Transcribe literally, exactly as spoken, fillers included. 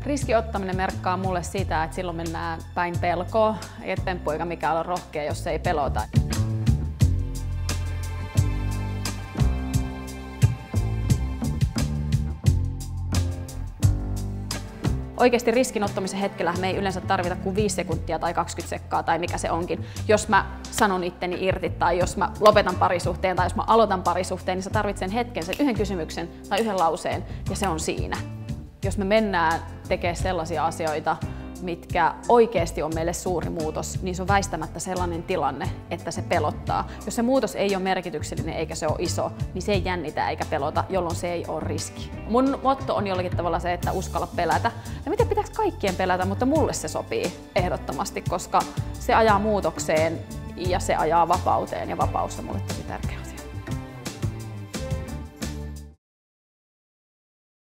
Riskiottaminen merkkaa mulle sitä, että silloin mennään päin pelkoa, et temppu eikä mikään ole rohkea, jos ei pelota. Oikeasti riskinottamisen hetkellä me ei yleensä tarvita kuin viisi sekuntia tai kaksikymmentä sekkaa tai mikä se onkin. Jos mä sanon itteni irti tai jos mä lopetan parisuhteen tai jos mä aloitan parisuhteen, niin sä tarvitset sen hetken, sen yhden kysymyksen tai yhden lauseen ja se on siinä. Jos me mennään tekemään sellaisia asioita, mitkä oikeasti on meille suuri muutos, niin se on väistämättä sellainen tilanne, että se pelottaa. Jos se muutos ei ole merkityksellinen eikä se ole iso, niin se ei jännitä eikä pelota, jolloin se ei ole riski. Mun motto on jollakin tavalla se, että uskalla pelätä. Ja miten pitääkö kaikkien pelätä, mutta mulle se sopii ehdottomasti, koska se ajaa muutokseen ja se ajaa vapauteen ja vapaus on mulle tosi tärkeä.